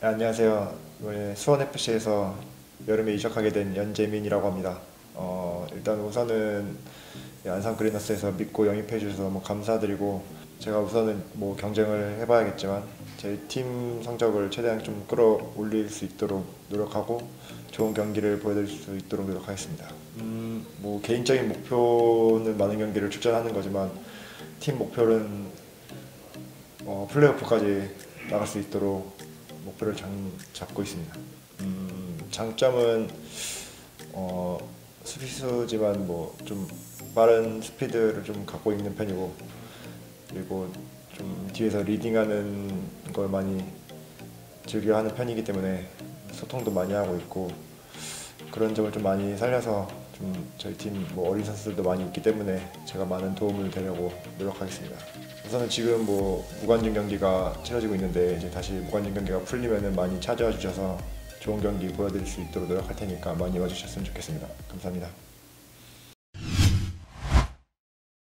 네, 안녕하세요. 이번에 수원FC에서 여름에 이적하게 된 연재민이라고 합니다. 일단 우선은 안산 그리너스에서 믿고 영입해 주셔서 너무 감사드리고, 제가 우선은 뭐 경쟁을 해봐야겠지만 제 팀 성적을 최대한 좀 끌어올릴 수 있도록 노력하고 좋은 경기를 보여드릴 수 있도록 노력하겠습니다. 뭐 개인적인 목표는 많은 경기를 출전하는 거지만 팀 목표는 플레이오프까지 나갈 수 있도록 목표를 잡고 있습니다. 장점은 어, 수비수지만 뭐 좀 빠른 스피드를 좀 갖고 있는 편이고, 그리고 좀 뒤에서 리딩하는 걸 많이 즐겨하는 편이기 때문에 소통도 많이 하고 있고, 그런 점을 좀 많이 살려서 좀 저희 팀 뭐 어린 선수들도 많이 있기 때문에 제가 많은 도움을 되려고 노력하겠습니다. 우선은 지금 뭐 무관중 경기가 치러지고 있는데, 이제 다시 무관중 경기가 풀리면은 많이 찾아와 주셔서 좋은 경기 보여드릴 수 있도록 노력할 테니까 많이 와주셨으면 좋겠습니다. 감사합니다.